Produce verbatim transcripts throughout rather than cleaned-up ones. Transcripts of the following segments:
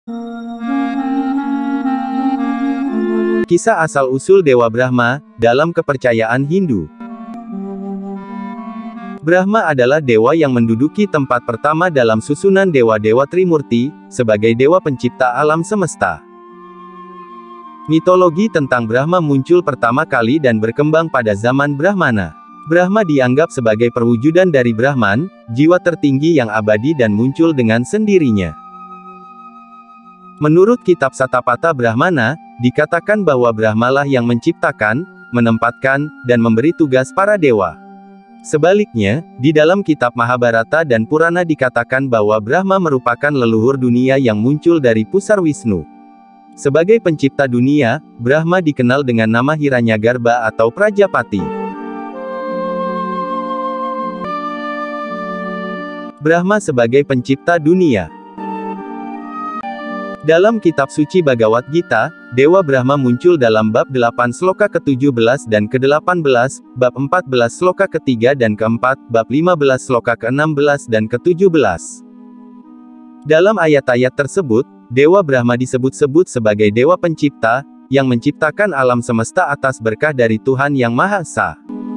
Kisah asal-usul Dewa Brahma, dalam kepercayaan Hindu. Brahma adalah dewa yang menduduki tempat pertama dalam susunan dewa-dewa Trimurti, sebagai dewa pencipta alam semesta. Mitologi tentang Brahma muncul pertama kali dan berkembang pada zaman Brahmana. Brahma dianggap sebagai perwujudan dari Brahman, jiwa tertinggi yang abadi dan muncul dengan sendirinya. Menurut kitab Satapatha Brahmana, dikatakan bahwa Brahmalah yang menciptakan, menempatkan, dan memberi tugas para dewa. Sebaliknya, di dalam kitab Mahabharata dan Purana dikatakan bahwa Brahma merupakan leluhur dunia yang muncul dari pusar Wisnu. Sebagai pencipta dunia, Brahma dikenal dengan nama Hiranyagarbha atau Prajapati. Brahma sebagai pencipta dunia. Dalam kitab suci Bhagavad Gita, Dewa Brahma muncul dalam bab delapan sloka ke tujuh belas dan ke delapan belas, bab empat belas sloka ketiga dan keempat, bab lima belas sloka ke enam belas dan ke tujuh belas. Dalam ayat-ayat tersebut, Dewa Brahma disebut-sebut sebagai Dewa Pencipta, yang menciptakan alam semesta atas berkah dari Tuhan Yang Maha Esa.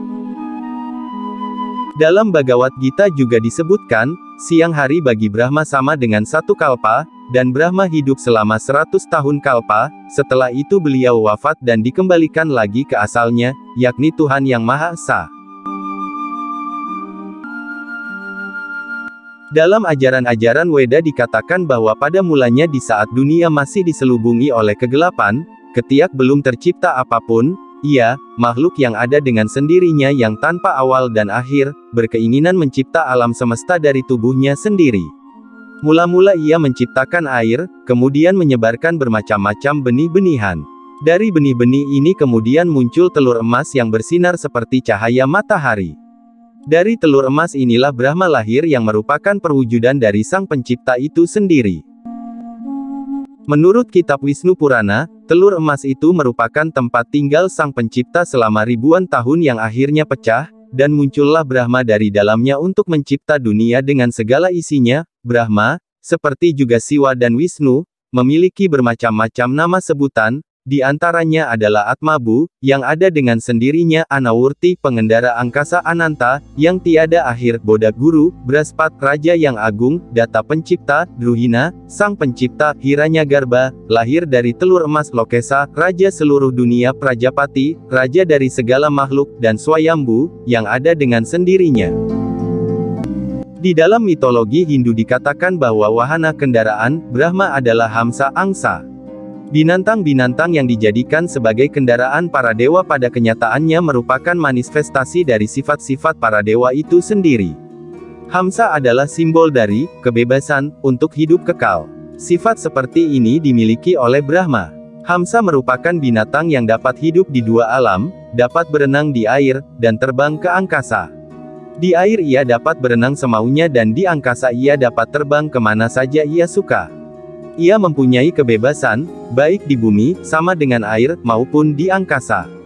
Dalam Bhagavad Gita juga disebutkan, siang hari bagi Brahma sama dengan satu kalpa, dan Brahma hidup selama seratus tahun kalpa, setelah itu beliau wafat dan dikembalikan lagi ke asalnya, yakni Tuhan Yang Maha Esa. Dalam ajaran-ajaran Weda dikatakan bahwa pada mulanya di saat dunia masih diselubungi oleh kegelapan, ketika belum tercipta apapun, ia, makhluk yang ada dengan sendirinya yang tanpa awal dan akhir, berkeinginan mencipta alam semesta dari tubuhnya sendiri. Mula-mula ia menciptakan air, kemudian menyebarkan bermacam-macam benih-benihan. Dari benih-benih ini kemudian muncul telur emas yang bersinar seperti cahaya matahari. Dari telur emas inilah Brahma lahir yang merupakan perwujudan dari Sang Pencipta itu sendiri. Menurut kitab Wisnu Purana, telur emas itu merupakan tempat tinggal Sang Pencipta selama ribuan tahun yang akhirnya pecah, dan muncullah Brahma dari dalamnya untuk mencipta dunia dengan segala isinya. Brahma, seperti juga Siwa dan Wisnu, memiliki bermacam-macam nama sebutan, di antaranya adalah Atmabu, yang ada dengan sendirinya, Anawurti, pengendara angkasa Ananta, yang tiada akhir, Bodak Guru, Braspat, Raja yang Agung, Data Pencipta, Druhina, Sang Pencipta, Hiranyagarbha, lahir dari telur emas Lokesa, Raja seluruh dunia Prajapati, Raja dari segala makhluk, dan Swayambu, yang ada dengan sendirinya. Di dalam mitologi Hindu dikatakan bahwa wahana kendaraan, Brahma adalah Hamsa Angsa. Binatang-binatang yang dijadikan sebagai kendaraan para dewa pada kenyataannya merupakan manifestasi dari sifat-sifat para dewa itu sendiri. Hamsa adalah simbol dari kebebasan untuk hidup kekal. Sifat seperti ini dimiliki oleh Brahma. Hamsa merupakan binatang yang dapat hidup di dua alam, dapat berenang di air, dan terbang ke angkasa. Di air ia dapat berenang semaunya dan di angkasa ia dapat terbang kemana saja ia suka. Ia mempunyai kebebasan, baik di bumi, sama dengan air, maupun di angkasa.